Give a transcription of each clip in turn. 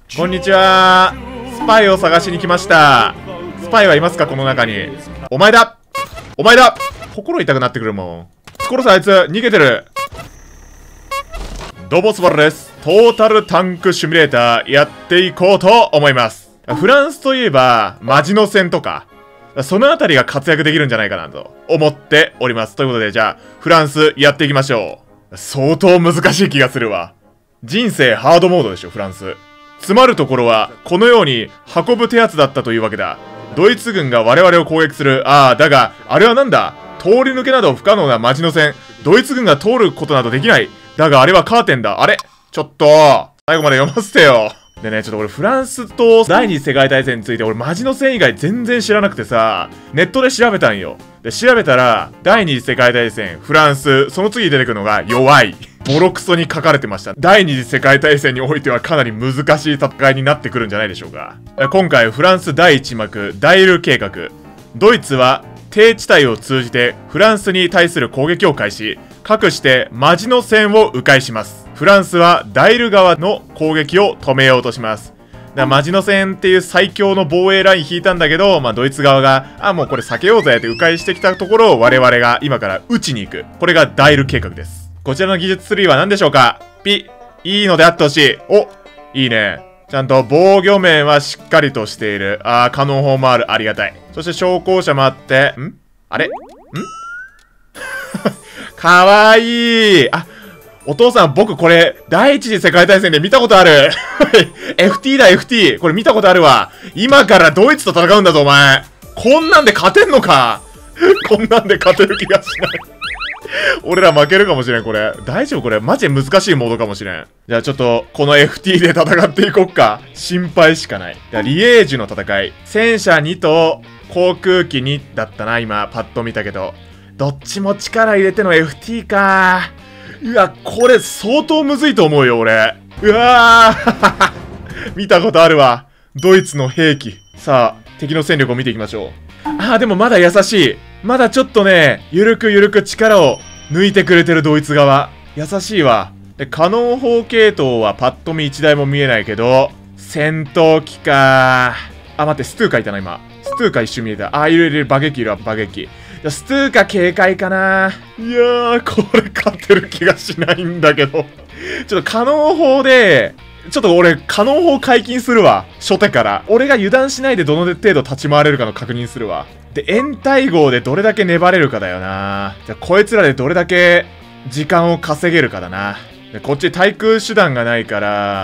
こんにちは。スパイを探しに来ました。スパイはいますかこの中に。お前だお前だ心痛くなってくるもん。殺すあいつ逃げてる。どうもスバルです。トータルタンクシミュレーターやっていこうと思います。フランスといえばマジノ戦とかそのあたりが活躍できるんじゃないかなと思っております。ということでじゃあフランスやっていきましょう。相当難しい気がするわ。人生ハードモードでしょフランス。詰まるところはこのように運ぶ手厚だったというわけだ。ドイツ軍が我々を攻撃する。だがあれはなんだ。通り抜けなど不可能なマジノ戦。ドイツ軍が通ることなどできない。だがあれはカーテンだ。あれちょっと最後まで読ませてよ。でね、ちょっと俺フランスと第二次世界大戦について俺マジノ戦以外全然知らなくてさ、ネットで調べたんよ。で調べたら第二次世界大戦フランス、その次に出てくるのが弱い。ボロクソに書かれてました。第二次世界大戦においてはかなり難しい戦いになってくるんじゃないでしょうか。今回フランス第一幕ダイル計画。ドイツは低地帯を通じてフランスに対する攻撃を開始。かくしてマジノ戦を迂回します。フランスはダイル側の攻撃を止めようとします。マジノ戦っていう最強の防衛ライン引いたんだけど、ドイツ側が、もうこれ避けようぜって迂回してきたところを我々が今から撃ちに行く。これがダイル計画です。こちらの技術ツリーは何でしょうか。いいのであってほしい。いいね。ちゃんと防御面はしっかりとしている。カノン砲もある。ありがたい。そして装甲車もあって、あれかわいい。お父さん、僕これ、第一次世界大戦で見たことある。FT だ、FT。これ見たことあるわ。今からドイツと戦うんだぞ、お前。こんなんで勝てんのか。こんなんで勝てる気がしない。俺ら負けるかもしれん、これ。大丈夫これ。マジで難しいモードかもしれん。じゃあちょっと、この FT で戦っていこっか。心配しかない。リエージュの戦い。戦車2と航空機2だったな、今。パッと見たけど。どっちも力入れての FT か。うわ、これ相当むずいと思うよ、俺。うわー見たことあるわ。ドイツの兵器。さあ、敵の戦力を見ていきましょう。でもまだ優しい。まだちょっとね、ゆるくゆるく力を抜いてくれてるドイツ側。優しいわ。で、カノン砲系統はパッと見1台も見えないけど、戦闘機かー。待って、ストゥーカいたな、今。ストゥーカ一瞬見えた。いる、バゲキいるわ、バゲキ。ストゥーカ警戒かな。いやー、これ勝てる気がしないんだけど。ちょっとカノン砲で、ちょっと俺、カノン砲解禁するわ。初手から。俺が油断しないでどの程度立ち回れるかの確認するわ。で、掩体号でどれだけ粘れるかだよな。じゃあ、こいつらでどれだけ時間を稼げるかだな。で、こっち対空手段がないから、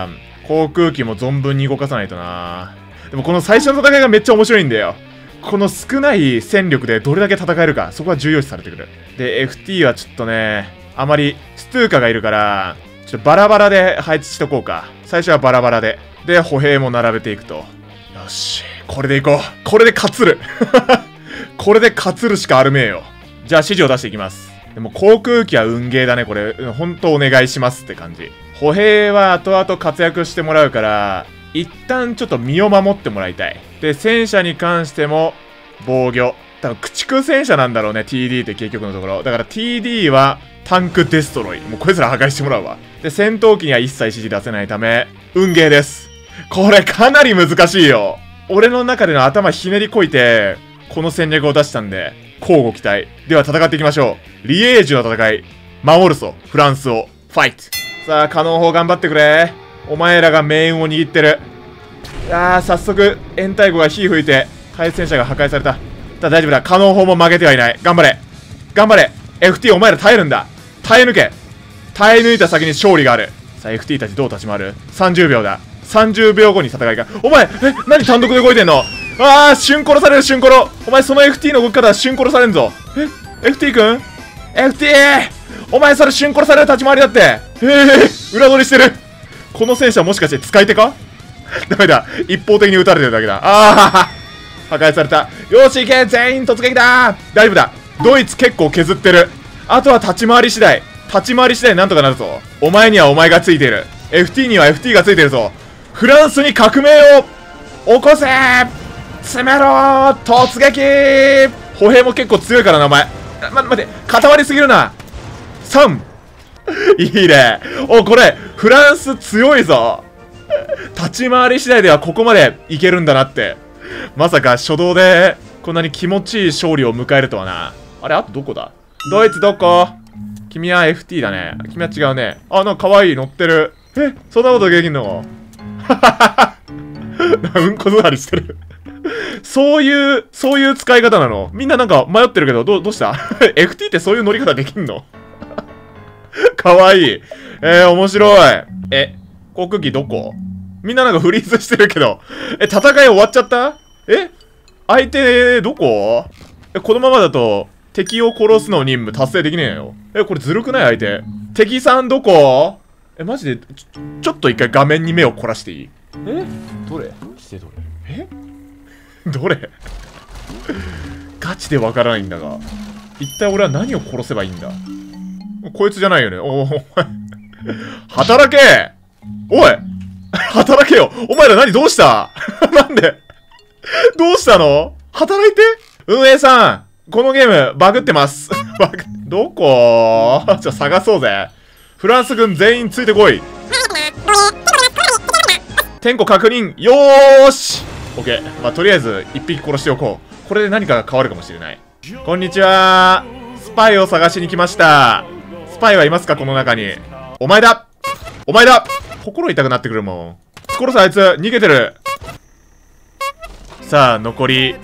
航空機も存分に動かさないとな。でもこの最初の戦いがめっちゃ面白いんだよ。この少ない戦力でどれだけ戦えるか、そこは重要視されてくる。で、FT はちょっとね、あまり、ストゥーカがいるから、ちょっとバラバラで配置しとこうか。最初はバラバラで。で、歩兵も並べていくと。よし、これでいこう。これで勝つる。これで勝つるしかあるめえよ。じゃあ指示を出していきます。でも航空機は運ゲーだね、これ。ほんとお願いしますって感じ。歩兵は後々活躍してもらうから、一旦ちょっと身を守ってもらいたい。で、戦車に関しても、防御。多分、駆逐戦車なんだろうね、TD って結局のところ。だから TD は、タンクデストロイ。もうこいつら破壊してもらうわ。で、戦闘機には一切指示出せないため、運ゲーです。これかなり難しいよ。俺の中での頭ひねりこいて、この戦略を出したんで、交互期待。では戦っていきましょう。リエージュの戦い。守るぞ、フランスを。ファイト。さあ、カノン砲頑張ってくれ。お前らが命運を握ってる。早速、掩体号が火吹いて、対戦車が破壊された。大丈夫だ。カノン砲も負けてはいない。頑張れ。頑張れ。FT お前ら耐えるんだ。耐え抜け。耐え抜いた先に勝利がある。さあ、FT たちどう立ち回る ?30 秒だ。30秒後に戦いが。お前、何単独で動いてんの。瞬殺される、瞬殺。お前その FT の動き方は瞬殺されんぞ。FT 君 ?FT! お前それ瞬殺される立ち回りだって。裏取りしてる。この戦車もしかして使い手か。ダメだ。一方的に撃たれてるだけだ。破壊された。よし、行け。全員突撃だ。大丈夫だ。ドイツ結構削ってる。あとは立ち回り次第。立ち回り次第なんとかなるぞ。お前にはお前がついている。FT には FT がついてるぞ。フランスに革命を起こせ。詰めろ。突撃。歩兵も結構強いからな、お前。待って。固まりすぎるな。3。いいね。これ、フランス強いぞ。 立ち回り次第ではここまでいけるんだなって。まさか初動でこんなに気持ちいい勝利を迎えるとはな。あれ、あとどこだ？ドイツどこ？君は FT だね。君は違うね。あ、なんか可愛い乗ってる。え、そんなことできんの？うんこ座りしてる。そういう使い方なの？みんななんか迷ってるけど、どうした？ FT ってそういう乗り方できんの？かわいい。面白い。航空機どこ？みんななんかフリーズしてるけど。戦い終わっちゃった？相手、どこ？このままだと、敵を殺すの任務達成できねえよ。これずるくない？相手。敵さんどこ？マジで、ちょっと一回画面に目を凝らしていい？どれ？どれ？どれ？ガチでわからないんだが。一体俺は何を殺せばいいんだ？こいつじゃないよね。お前。働け！おい！働けよ！お前らどうしたなんでどうしたの？働いて？運営さん、このゲームバグってます。どこ？探そうぜ。フランス軍全員ついてこい。点呼確認。よーし！オッケー。まあ、とりあえず一匹殺しておこう。これで何かが変わるかもしれない。こんにちは。スパイを探しに来ました。スパイはいますか？この中に。お前だ！お前だ！心痛くなってくるもん。殺すあいつ、逃げてる。さあ、残り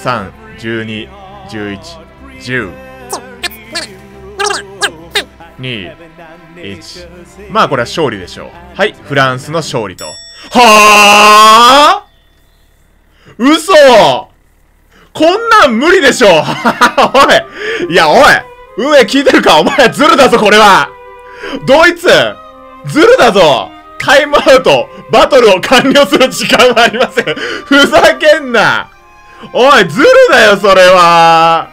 13、12、11、10、2、1。まあこれは勝利でしょう。はい、フランスの勝利と。はぁ？嘘！こんなん無理でしょおい！いや、おい！運営聞いてるか？お前ズルだぞ、これは！ドイツ！ズルだぞ！タイムアウト！バトルを完了する時間はありません。ふざけんな！おい、ズルだよ、それは！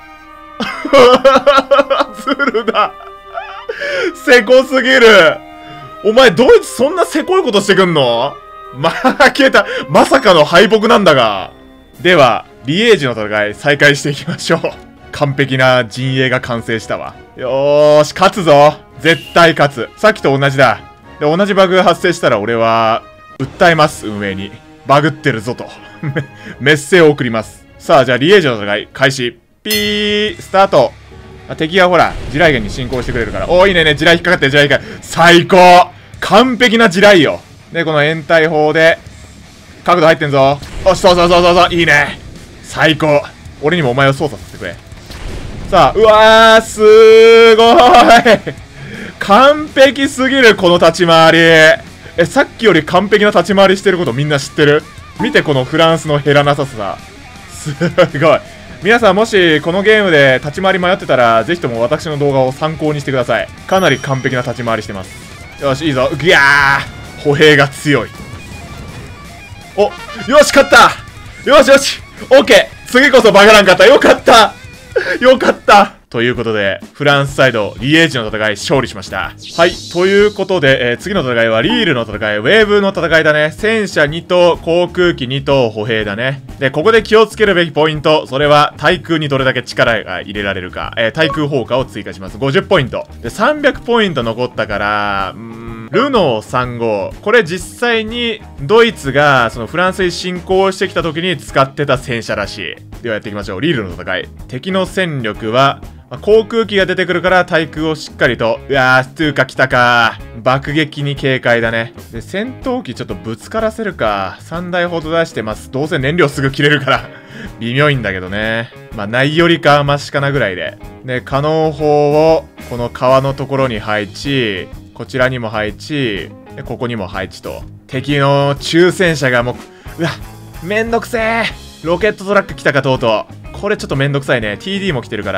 ズルだ。せこすぎる。お前、ドイツそんなせこいことしてくんの？負けた。まさかの敗北なんだが。では、リエージュの戦い再開していきましょう。完璧な陣営が完成したわ。よーし、勝つぞ。絶対勝つ。さっきと同じだ。で、同じバグが発生したら俺は、訴えます、運営に。バグってるぞと。メッセを送ります。さあ、じゃあ、リエージュの戦い、開始。ピー、スタート。敵がほら、地雷原に進行してくれるから。おー、いいね、地雷引っかかってる、地雷引っかかってる。最高！完璧な地雷よ。で、この延滞砲で、角度入ってんぞ。おし、そう、いいね。最高。俺にもお前を操作させてくれ。さあ、うわー、すーごーい。完璧すぎる、この立ち回り。さっきより完璧な立ち回りしてることみんな知ってる？見て、このフランスの減らなささ。すごい。皆さんもしこのゲームで立ち回り迷ってたら、ぜひとも私の動画を参考にしてください。かなり完璧な立ち回りしてます。よし、いいぞ。ぐやー！歩兵が強い。お、よし、勝った！よし、オッケー！次こそバグらんかった。よかったよかったということで、フランスサイド、リエージュの戦い、勝利しました。はい。ということで、次の戦いはリールの戦い、ウェーブの戦いだね。戦車2頭、航空機2頭、歩兵だね。で、ここで気をつけるべきポイント、それは、対空にどれだけ力が入れられるか。対空砲火を追加します。50ポイント。で、300ポイント残ったから、ルノー35。これ実際に、ドイツが、そのフランスに侵攻してきた時に使ってた戦車らしい。ではやっていきましょう。リールの戦い。敵の戦力は、航空機が出てくるから対空をしっかりと。うわー、つーか来たか。爆撃に警戒だね。で、戦闘機ちょっとぶつからせるか。3台ほど出してます。どうせ燃料すぐ切れるから。微妙いんだけどね。まあ、ないよりかマシかなぐらいで。で、カノン砲を、この川のところに配置。こちらにも配置。で、ここにも配置と。敵の中戦車がもう、うわ、めんどくせー。ロケットトラック来たかとうとう。これちょっとめんどくさいね。TD も来てるから、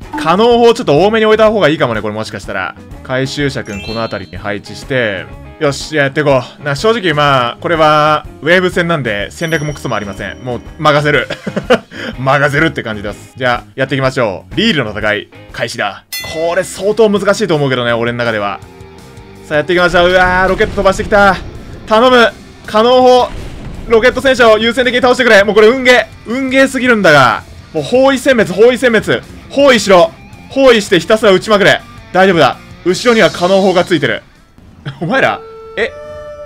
カノン砲ちょっと多めに置いた方がいいかもね、これもしかしたら。回収車くんこの辺りに配置して、よし、やっていこう。正直まあ、これは、ウェーブ戦なんで戦略もクソもありません。もう、任せる。任せるって感じです。じゃあ、やっていきましょう。リールの戦い、開始だ。これ相当難しいと思うけどね、俺の中では。さあ、やっていきましょう。うわー、ロケット飛ばしてきた。頼む。カノン砲、ロケット戦車を優先的に倒してくれ。もうこれ運ゲーすぎるんだが。もう包囲殲滅、包囲しろ。包囲してひたすら撃ちまくれ。大丈夫だ。後ろにはカノン砲がついてる。お前ら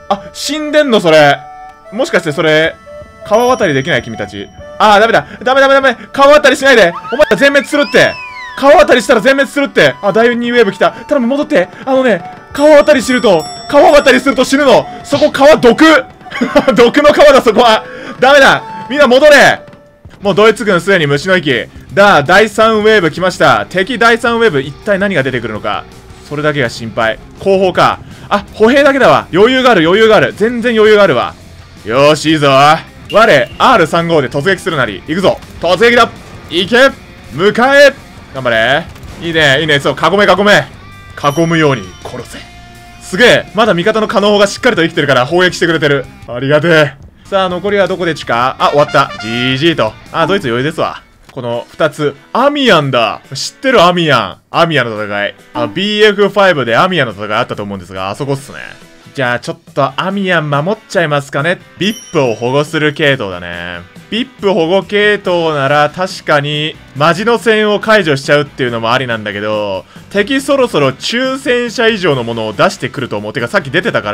あ、死んでんのそれ。もしかしてそれ、川渡りできない君たち。あー、ダメだ。ダメダメダメ。川渡りしないで。お前ら全滅するって。川渡りしたら全滅するって。あ、第2ウェーブ来た。頼む、戻って。川渡りすると死ぬの。そこ川毒毒の川だ、そこは。ダメだ。みんな戻れ。もうドイツ軍すでに虫の息。第3ウェーブ来ました。敵第3ウェーブ、一体何が出てくるのか。それだけが心配。後方か。あ、歩兵だけだわ。余裕がある。全然余裕があるわ。よーし、いいぞ。我、R35 で突撃するなり。行くぞ。突撃だ。行け。迎え。頑張れ。いいね。そう、囲め。囲むように殺せ。すげえ。まだ味方の可能砲がしっかりと生きてるから砲撃してくれてる。ありがてえ。さあ、残りはどこでちか。あ、終わった。GG と。あ、ドイツ余裕ですわ。この2つ。アミアンだ。知ってるアミアン。アミアンの戦い。BF5 でアミアンの戦いあったと思うんですが、あそこっすね。じゃあちょっとアミアン守っちゃいますかね。VIP を保護する系統だね。VIP 保護系統なら確かにマジの戦を解除しちゃうっていうのもありなんだけど、敵そろそろ抽選者以上のものを出してくると思う。てかさっき出てたから、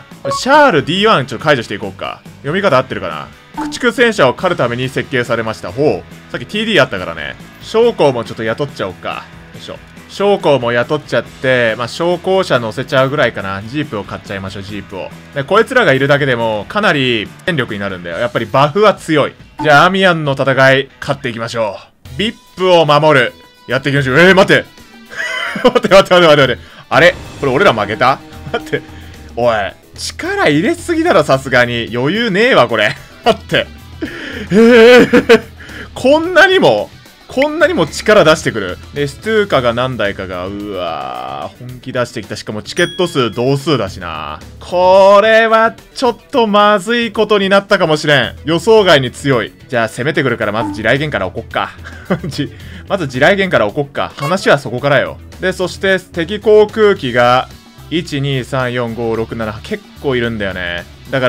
シャール D1 ちょっと解除していこうか。読み方合ってるかな。駆逐戦車を狩るために設計されました。ほう。さっき TD あったからね。将校もちょっと雇っちゃおうか。よいしょ。将校も雇っちゃって、まあ、将校車乗せちゃうぐらいかな。ジープを買っちゃいましょう、ジープを。で、こいつらがいるだけでも、かなり戦力になるんだよ。やっぱりバフは強い。じゃあ、アミアンの戦い、勝っていきましょう。VIP を守る。やっていきましょう。待て。待て。あれこれ俺ら負けた？待って。おい、力入れすぎだろ、さすがに。余裕ねえわ、これ。待って。こんなにも力出してくる。で、ストゥーカが何台かが、うわー、本気出してきた。しかもチケット数同数だしな。これはちょっとまずいことになったかもしれん。予想外に強い。じゃあ攻めてくるからまず地雷原から置こっか。まず地雷原から置こっか。話はそこからよ。で、そして敵航空機が、1、2、3、4、5、6、7、結構いるんだよね。だから、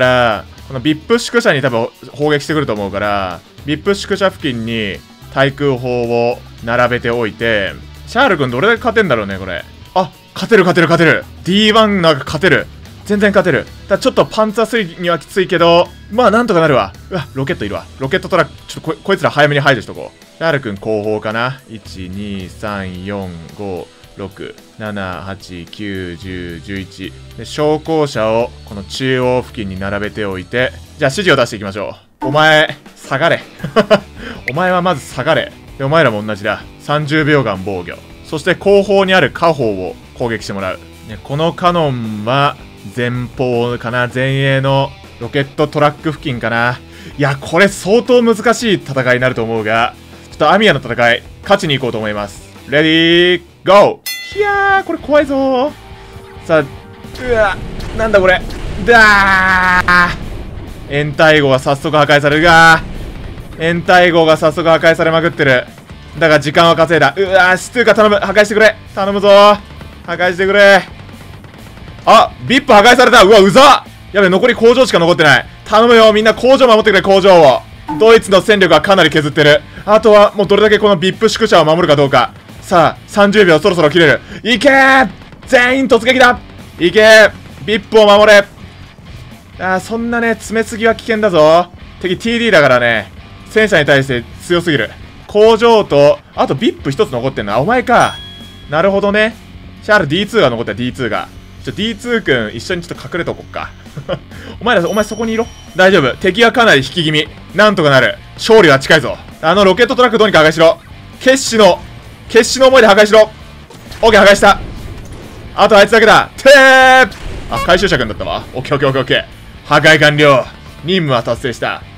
この VIP 宿舎に多分砲撃してくると思うから、VIP 宿舎付近に、対空砲を並べておいて、シャール君どれだけ勝てんだろうね、これ。あ、勝てる。D1 なんか勝てる。全然勝てる。ただちょっとパンツァー3にはきついけど、まあなんとかなるわ。うわ、ロケットいるわ。ロケットトラック、ちょっとこいつら早めに排除しとこう。シャール君後方かな。1、2、3、4、5、6、7、8、9、10、11。で、装甲車をこの中央付近に並べておいて、じゃあ指示を出していきましょう。お前、下がれ。お前はまず下がれ。で、お前らも同じだ。30秒間防御。そして後方にある火砲を攻撃してもらう。ね、このカノンは前方かな。前衛のロケットトラック付近かな。いや、これ相当難しい戦いになると思うが、ちょっとアミアの戦い、勝ちに行こうと思います。レディー、ゴー。いやー、これ怖いぞー。さあ、うわ、なんだこれ。だー。掩体壕が早速破壊されるが、掩体壕が早速破壊されまくってる。だが時間は稼いだ。うわー、ストゥーカ頼む。破壊してくれ。頼むぞー。破壊してくれ。あ、VIP 破壊された。うわ、うざっ。やべ、残り工場しか残ってない。頼むよ、みんな工場守ってくれ、工場を。ドイツの戦力はかなり削ってる。あとは、もうどれだけこの VIP 宿舎を守るかどうか。さあ、30秒そろそろ切れる。いけー。全員突撃だ。いけー。VIP を守れ。あー、そんなね、詰めすぎは危険だぞ。敵 TD だからね、戦車に対して強すぎる。工場と、あと VIP 一つ残ってんの。あ、お前か。なるほどね。シャール D2 が残った、D2 が。D2 君、一緒にちょっと隠れとこっか。お前そこにいろ。大丈夫。敵はかなり引き気味。なんとかなる。勝利は近いぞ。あのロケットトラックどうにか破壊しろ。決死の思いで破壊しろ。オッケー、破壊した。あとあいつだけだ。てー。あ、回収者君だったわ。オッケー。破壊完了。任務は達成した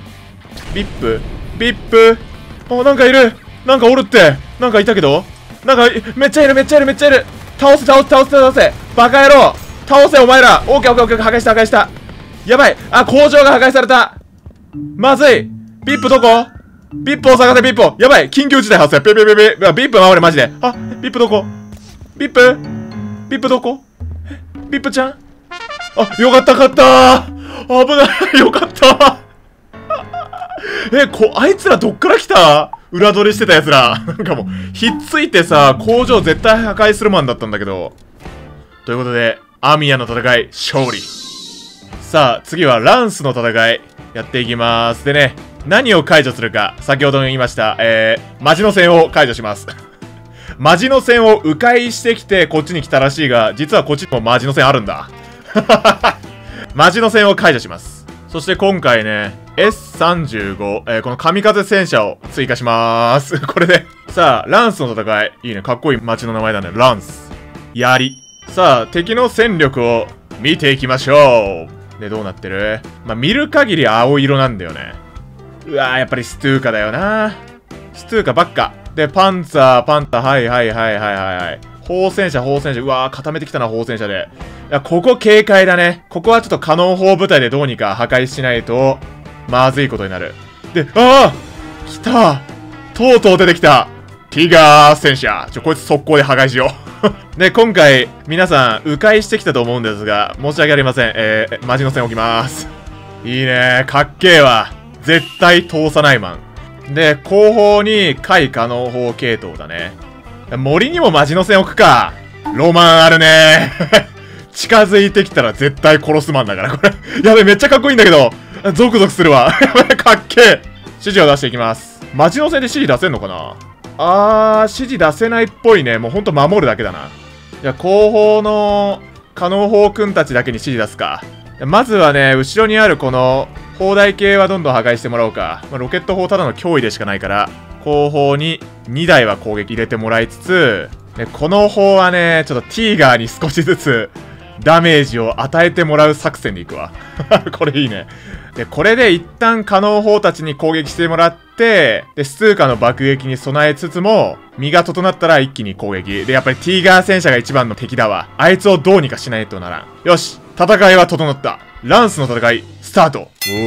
。VIP。あ、なんかいる。なんかおるって。なんかいたけど。なんか、めっちゃいる。倒せ。バカ野郎。倒せ、お前ら。オッケー。破壊した。やばい。あ、工場が破壊された。まずい。VIP どこ？ VIP を探せ、VIP を。やばい。緊急事態発生。VIP 守れ、マジで。あ、VIP どこ？ VIP どこ？ VIP ちゃん？あ、よかった。危ない。よかった。あいつらどっから来た？裏取りしてた奴ら。なんかもう、ひっついてさ、工場絶対破壊するマンだったんだけど。ということで、アミヤの戦い、勝利。 さあ、次はランスの戦い、やっていきます。でね、何を解除するか、先ほども言いました。マジの線を解除します。マジの線を迂回してきて、こっちに来たらしいが、実はこっちにもマジの線あるんだ。マジの線を解除します。そして今回ね、S35、この神風戦車を追加しまーす。これで。さあ、ランスの戦い。いいね、かっこいい街の名前だね。ランス。槍。さあ、敵の戦力を見ていきましょう。で、どうなってる？まあ、見る限り青色なんだよね。うわー、やっぱりストゥーカだよな。ストゥーカばっか。で、パンツァー、はいはいはいはいはい。砲戦車。うわー、固めてきたな、砲戦車で。いや、ここ警戒だね。ここはちょっとカノン砲部隊でどうにか破壊しないと、まずいことになる。で、ああ来たとうとう出てきたティガー戦車。こいつ速攻で破壊しよう。で、今回、皆さん、迂回してきたと思うんですが、申し訳ありません。マジの線置きます。いいねかっけえわ。絶対通さないマン。で、後方に、回可能砲系統だね。森にもマジの線置くか。ロマンあるね近づいてきたら絶対殺すマンだから、これ。やべ、めっちゃかっこいいんだけど。ゾクゾクするわ。かっけえ。指示を出していきます。マジの線で指示出せんのかな？指示出せないっぽいね。もうほんと守るだけだな。じゃあ、後方の、可能砲くんたちだけに指示出すか。まずはね、後ろにあるこの、砲台系はどんどん破壊してもらおうか。ロケット砲ただの脅威でしかないから、後方に2台は攻撃入れてもらいつつ、でこの砲はね、ちょっとティーガーに少しずつ、ダメージを与えてもらう作戦でいくわ。これいいね。で、これで一旦可能砲たちに攻撃してもらって、で、スツーカの爆撃に備えつつも、身が整ったら一気に攻撃。で、やっぱりティーガー戦車が一番の敵だわ。あいつをどうにかしないとならん。よし、戦いは整った。ランスの戦い、スタート。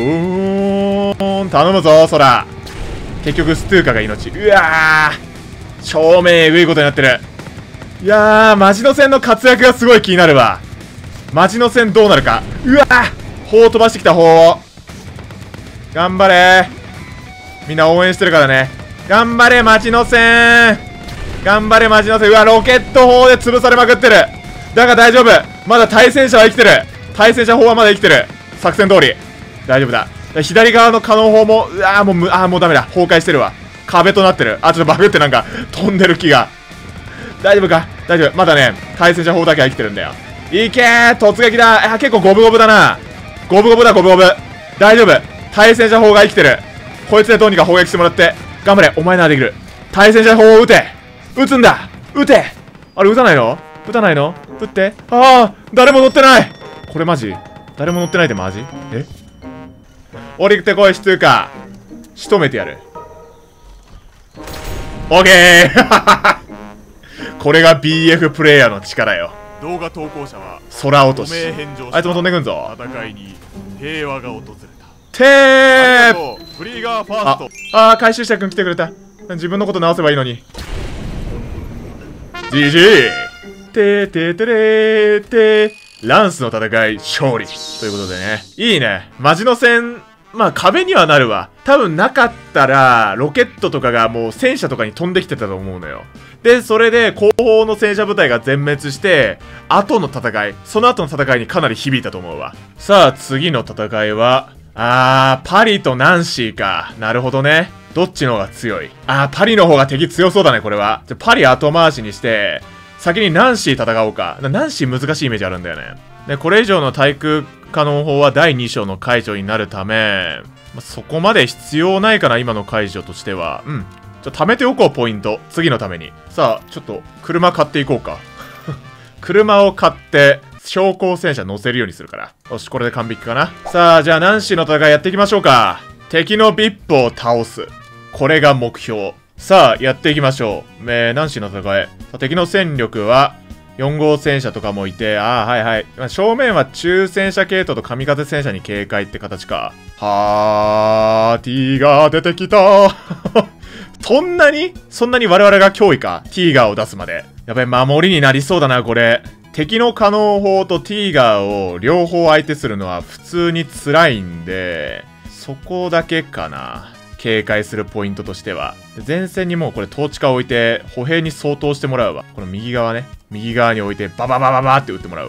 頼むぞ、ソラ。結局、ストゥーカが命。うわー正面えぐいことになってる。いやー、マジの線の活躍がすごい気になるわ。マジの線どうなるか。うわー砲飛ばしてきた砲。頑張れみんな応援してるからね。頑張れマジの線。頑張れマジの線。うわ、ロケット砲で潰されまくってる。だが大丈夫。まだ対戦車は生きてる。対戦車砲はまだ生きてる。作戦通り。大丈夫だ。左側のカノン砲も、うわーもうダメだ。崩壊してるわ。壁となってる。ちょっとバグってなんか飛んでる気が。大丈夫か大丈夫。まだね、対戦車砲だけは生きてるんだよ。いけー突撃だ。結構ゴブゴブだな。ゴブゴブだ、ゴブゴブ。大丈夫。対戦車砲が生きてる。こいつでどうにか砲撃してもらって。頑張れ。お前ならできる。対戦車砲を撃て。撃つんだ。撃て。あれ撃たないの撃たないの撃って。誰も乗ってない。これマジ誰も乗ってないでマジ降りてこい、シトゥーカ。仕留めてやる。オッケーこれが BF プレイヤーの力よ。 動画投稿者は空落とし。あいつも飛んでくんぞ。 戦いに平和が訪れた。 てーフリーガーファースト。 回収者くん来てくれた。自分のこと直せばいいのに。GG てーてーてれーてー。ランスの戦い勝利ということでね。いいね。マジの線、まあ壁にはなるわ。多分なかったら、ロケットとかがもう戦車とかに飛んできてたと思うのよ。で、それで後方の戦車部隊が全滅して、後の戦い、その後の戦いにかなり響いたと思うわ。さあ、次の戦いは、パリとナンシーか。なるほどね。どっちの方が強い？パリの方が敵強そうだね、これは。じゃ、パリ後回しにして、先にナンシー戦おうか。ナンシー難しいイメージあるんだよね。で、これ以上の対空可能砲は第2章の解除になるため、そこまで必要ないかな、今の解除としては。貯めておこう、ポイント。次のために。さあ、ちょっと、車買っていこうか。車を買って、装甲戦車乗せるようにするから。よし、これで完璧かな。さあ、じゃあ、ナンシーの戦いやっていきましょうか。敵のビップを倒す。これが目標。さあ、やっていきましょう。ナンシーの戦い。敵の戦力は、4号戦車とかもいて、はいはい。正面は中戦車系統と神風戦車に警戒って形か。ティーガー出てきたそんなに我々が脅威か。ティーガーを出すまで。やべ、守りになりそうだな、これ。敵の可能砲とティーガーを両方相手するのは普通に辛いんで、そこだけかな。警戒するポイントとしては。前線にもうこれ統治下を置いて、歩兵に相当してもらうわ。この右側ね。右側に置いて、バババババって撃ってもらうわ。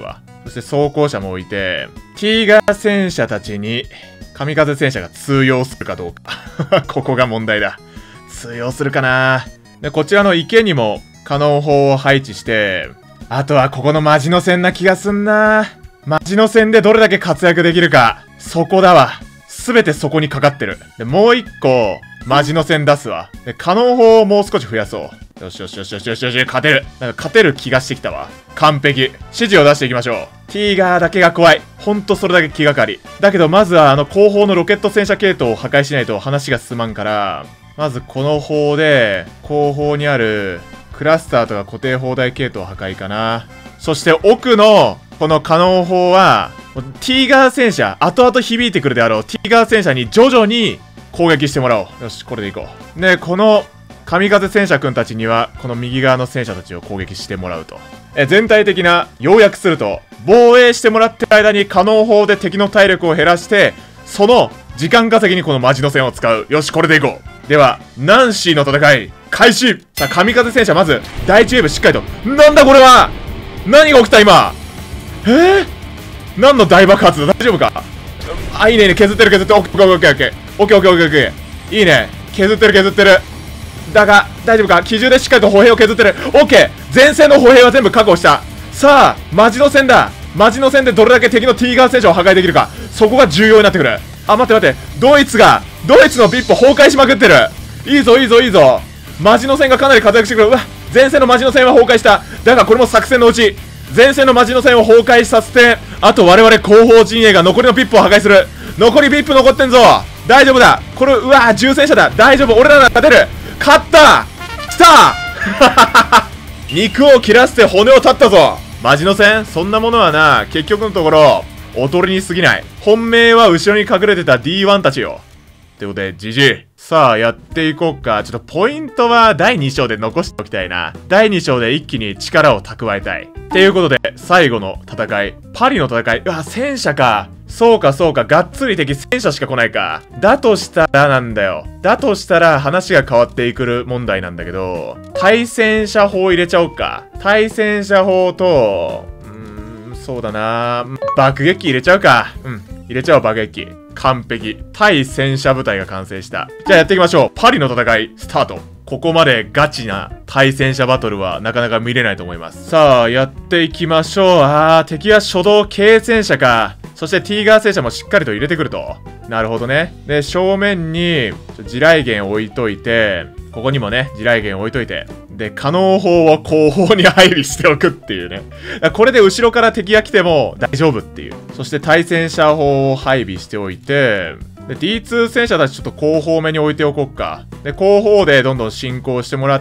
そして装甲車も置いて、ティーガー戦車たちに、神風戦車が通用するかどうか。ここが問題だ。通用するかな。で、こちらの池にも、カノン砲を配置して、あとはここのマジノ戦な気がすんな。マジノ戦でどれだけ活躍できるか。そこだわ。すべてそこにかかってる。で、もう一個、マジノ戦出すわ。で、カノン砲をもう少し増やそう。よしよしよしよしよしよし、勝てる。なんか勝てる気がしてきたわ。完璧。指示を出していきましょう。ティーガーだけが怖い。ほんとそれだけ気がかり。だけどまずは後方のロケット戦車系統を破壊しないと話が進まんから、まずこの砲で、後方にある、クラスターとか固定砲台系統破壊かな。そして奥の、このカノン砲は、ティーガー戦車、後々響いてくるであろう、ティーガー戦車に徐々に攻撃してもらおう。よし、これでいこう。で、この、神風戦車くんたちには、この右側の戦車たちを攻撃してもらうと。全体的な、要約すると、防衛してもらってる間にカノン砲で敵の体力を減らして、その、時間稼ぎにこのマジノ戦を使う。よし、これでいこう。では、ナンシーの戦い、開始。さあ、神風戦車、まず、第1ウェーブしっかりと。なんだこれは！何が起きた今！何の大爆発だ？大丈夫か？あ、いいね、いいね、削ってる削ってる。オッケーオッケーオッケーオッケーオッケーオッケーオッケー。いいね。削ってる削ってる。だが、大丈夫か？機銃でしっかりと歩兵を削ってる。オッケー！前線の歩兵は全部確保した。さあ、マジノ戦だ。マジノ戦でどれだけ敵のティーガー戦車を破壊できるか。そこが重要になってくる。あ、待って待って。ドイツのビップ崩壊しまくってる。いいぞいいぞいいぞ。マジノ戦がかなり活躍してくる。うわ、前線のマジノ戦は崩壊した。だがこれも作戦のうち。前線のマジノ戦を崩壊させて、あと我々後方陣営が残りのビップを破壊する。残りビップ残ってんぞ。大丈夫だ。これ、うわ、重戦車だ。大丈夫。俺らが勝てる。勝った。来た肉を切らせて骨を断ったぞ。マジノ戦そんなものはな、結局のところ、おとりに過ぎない。本命は後ろに隠れてた D1 たちよ。ってことで、GG。さあ、やっていこうか。ちょっとポイントは第2章で残しておきたいな。第2章で一気に力を蓄えたい。っていうことで、最後の戦い。パリの戦い。うわ、戦車か。そうかそうか。がっつり敵戦車しか来ないか。だとしたらなんだよ。だとしたら話が変わっていくる問題なんだけど、対戦車砲入れちゃおうか。対戦車砲と、そうだな。爆撃機入れちゃうか。入れちゃおう、爆撃機。完璧。対戦車部隊が完成した。じゃあやっていきましょう。パリの戦い、スタート。ここまでガチな対戦車バトルはなかなか見れないと思います。さあ、やっていきましょう。敵は初動軽戦車か。そしてティーガー戦車もしっかりと入れてくると。なるほどね。で、正面に、地雷原置いといて、ここにもね、地雷原置いといて。で、カノン砲を後方に配備しておくっていうね。これで後ろから敵が来ても大丈夫っていう。そして対戦車砲を配備しておいて、で、D2 戦車たちちょっと後方目に置いておこうか。で、後方でどんどん進行してもらって、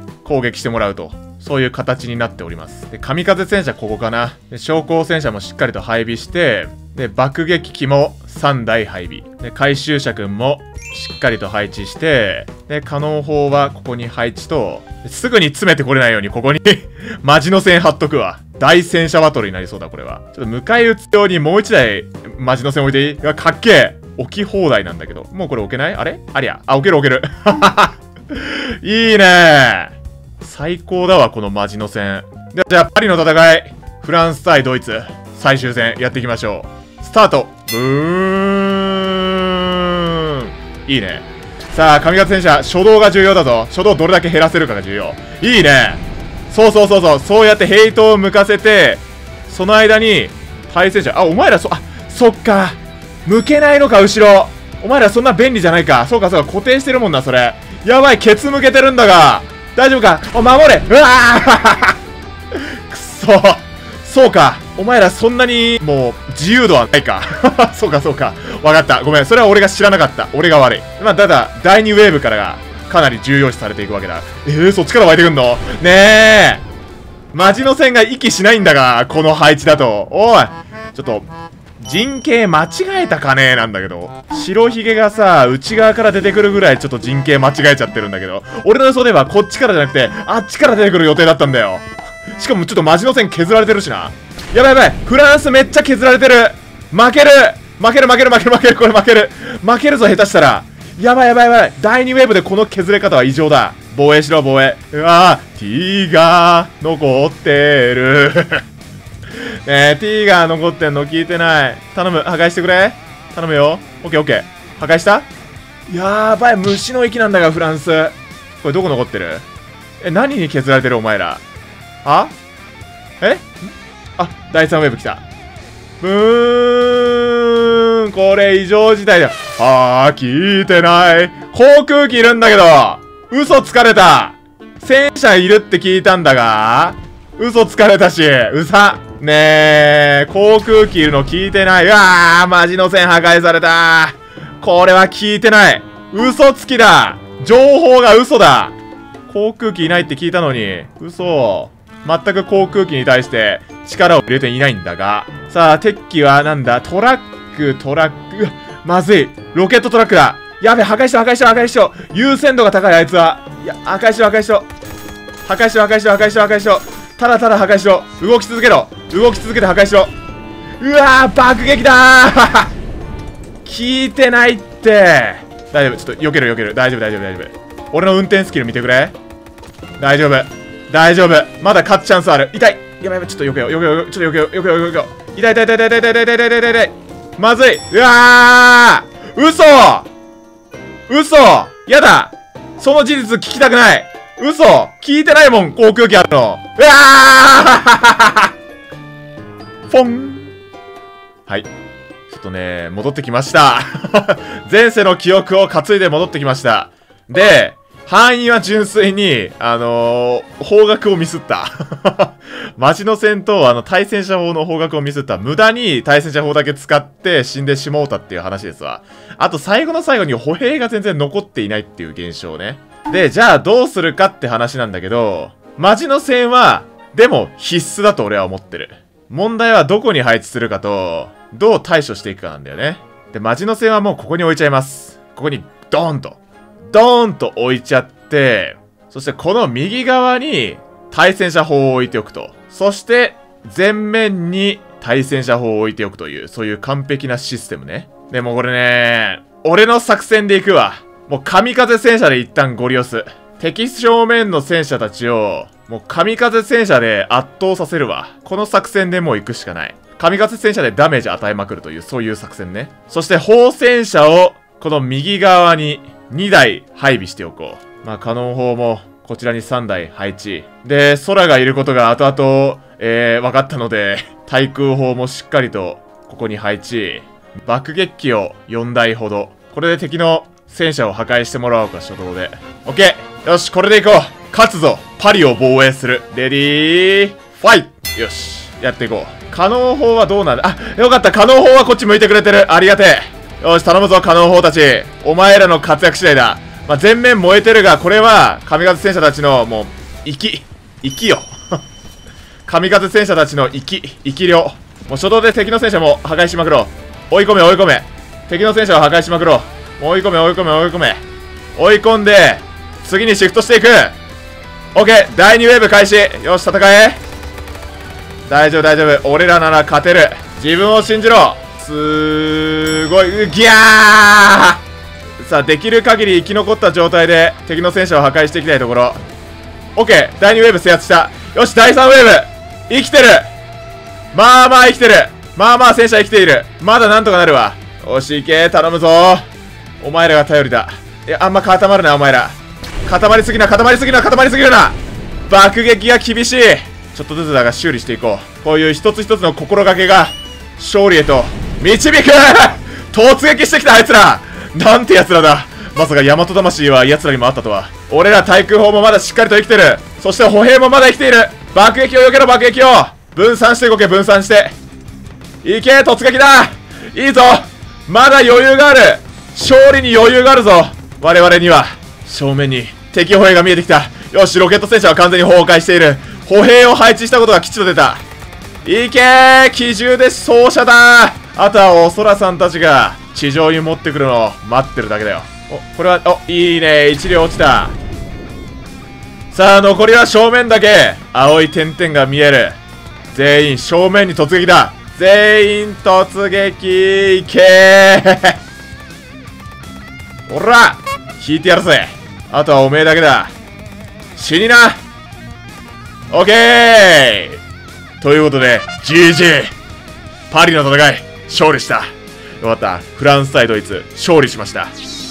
攻撃してもらうと。そういう形になっております。で、神風戦車ここかな。で、将校戦車もしっかりと配備して、で、爆撃機も3台配備。で、回収車君もしっかりと配置して、で、カノン砲はここに配置と、すぐに詰めてこれないようにここにマジノ戦貼っとくわ。大戦車バトルになりそうだ、これは。ちょっと迎え撃つようにもう一台マジノ戦置いていい？いや、かっけえ。置き放題なんだけど。もうこれ置けない？あれ？ありゃ。置ける置ける。いいね。最高だわ、このマジノ戦。じゃあ、パリの戦い。フランス対ドイツ。最終戦やっていきましょう。スタート。ブーン。いいね。さあ、神風戦車、初動が重要だぞ。初動どれだけ減らせるかが重要。いいね。そうそうそうそう。そうやってヘイトを向かせて、その間に、対戦車、お前らそっか。向けないのか、後ろ。お前らそんな便利じゃないか。そうかそうか、固定してるもんな、それ。やばい、ケツ向けてるんだが。大丈夫か？守れ！うわーくそ。そうか。お前らそんなに、もう、自由度はないか。そうかそうか。わかった。ごめん。それは俺が知らなかった。俺が悪い。まあ、ただ、第2ウェーブからが、かなり重要視されていくわけだ。そっちから湧いてくんの？ねえ。マジノ戦が息しないんだが、この配置だと。おい。ちょっと、陣形間違えたかねなんだけど。白ひげがさ、内側から出てくるぐらいちょっと陣形間違えちゃってるんだけど。俺の予想ではこっちからじゃなくて、あっちから出てくる予定だったんだよ。しかもちょっとマジノ戦削られてるしな。やばいやばい。フランスめっちゃ削られてる。負けるこれ負ける。負けるぞ、下手したら。やばい。第2ウェーブでこの削れ方は異常だ。防衛しろ、防衛。うわぁ、ティーが残ってる。 ねえ、T が残ってんの聞いてない。頼む、破壊してくれ。頼むよ。オッケーオッケー。破壊した？やばい、虫の息なんだが、フランス。これどこ残ってる？何に削られてるお前ら。あ？第3ウェーブ来た。ブーン、これ異常事態だ。聞いてない。航空機いるんだけど、嘘つかれた。戦車いるって聞いたんだが、嘘つかれたし、うさ。ねえ、航空機いるの聞いてない。うわー、マジの線破壊された。これは聞いてない。嘘つきだ。情報が嘘だ。航空機いないって聞いたのに、嘘。全く航空機に対して力を入れていないんだが。さあ、敵機はなんだ？トラック。うわ、まずい。ロケットトラックだ。やべ、破壊しろ。優先度が高い、あいつは。いや、破壊しろ。破壊しろ。ただただ破壊しろ。動き続けて破壊しろ。うわー、爆撃だー聞いてないって。大丈夫。ちょっと避ける。大丈夫。俺の運転スキル見てくれ。大丈夫。まだ勝つチャンスある。痛い。やばい。ちょっと避けよう。痛い。まずい。うわー、嘘やだ。その事実聞きたくない。嘘聞いてないもん、航空機あるの。うわーフォン。はい。ちょっとね、戻ってきました。前世の記憶を担いで戻ってきました。で、範囲は純粋に、方角をミスった。街の戦闘は対戦車砲の方角をミスった。無駄に対戦車砲だけ使って死んでしもうたっていう話ですわ。あと最後の最後に歩兵が全然残っていないっていう現象ね。で、じゃあどうするかって話なんだけど、街の戦は、でも必須だと俺は思ってる。問題はどこに配置するかと、どう対処していくかなんだよね。で、街の戦はもうここに置いちゃいます。ここにドーンと置いちゃって、そしてこの右側に対戦車砲を置いておくと。そして、前面に対戦車砲を置いておくという、そういう完璧なシステムね。でもこれね、俺の作戦で行くわ。もう神風戦車で一旦ゴリ押す。敵正面の戦車たちを、もう神風戦車で圧倒させるわ。この作戦でもう行くしかない。神風戦車でダメージ与えまくるという、そういう作戦ね。そして砲戦車を、この右側に2台配備しておこう。まあ、カノン砲も、こちらに3台配置。で、空がいることが後々、分かったので、対空砲もしっかりと、ここに配置。爆撃機を4台ほど。これで敵の戦車を破壊してもらおうか、初動で。オッケー。よし、これでいこう。勝つぞ。パリを防衛する。レディー、ファイト。よし。やっていこう。カノン砲はどうなんだ？よかった。カノン砲はこっち向いてくれてる。ありがてえ。よし、頼むぞ、カノン砲たち。お前らの活躍次第だ。まあ、全面燃えてるが、これは、神風戦車たちの、もう、息よ。神風戦車たちの生き量。もう初動で敵の戦車も破壊しまくろう。追い込め。敵の戦車を破壊しまくろう。追い込め。追い込んで、次にシフトしていく。オッケー、第2ウェーブ開始。よし、戦え。大丈夫。俺らなら勝てる。自分を信じろ。すーごい。ギャー。さあ、できる限り生き残った状態で敵の戦車を破壊していきたいところ。オッケー、第2ウェーブ制圧した。よし、第3ウェーブ生きてる。まあ生きてる。まあ戦車生きている。まだなんとかなるわ。よし、行け。頼むぞ。お前らが頼りだ。いや、あんま固まるな、お前ら。固まりすぎるな。爆撃が厳しい。ちょっとずつだが修理していこう。こういう一つ一つの心がけが勝利へと導く。突撃してきたあいつら。なんて奴らだ。まさか大和魂は奴らにもあったとは。俺ら対空砲もまだしっかりと生きてる。そして歩兵もまだ生きている。爆撃を避けろ、爆撃を。分散して動け、分散して。いけ、突撃だ。いいぞ。まだ余裕がある。勝利に余裕があるぞ。我々には。正面に敵歩兵が見えてきた。よし、ロケット戦車は完全に崩壊している。歩兵を配置したことが吉と出た。いけー、機銃で走者だ。あとはお空さんたちが地上に持ってくるのを待ってるだけだよ。これは、いいね。一両落ちた。さあ、残りは正面だけ。青い点々が見える。全員正面に突撃だ。全員突撃。いけー。おら、引いてやるぜ。あとはおめえだけだ。死にな。オッケー。 ということで、GG! パリの戦い、勝利した。よかった。フランス対ドイツ、勝利しました。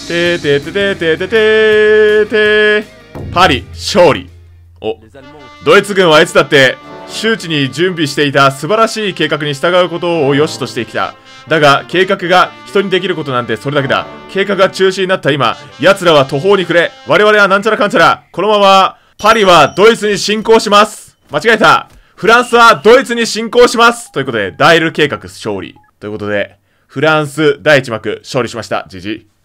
パリ、勝利。お、ドイツ軍はいつだって、周知に準備していた素晴らしい計画に従うことを良しとしてきた。だが、計画が人にできることなんてそれだけだ。計画が中止になった今、奴らは途方に暮れ、我々はなんちゃらかんちゃら。このまま、パリはドイツに侵攻します。間違えた。フランスはドイツに侵攻します。ということで、ダイル計画勝利。ということで、フランス第1幕勝利しました。GG。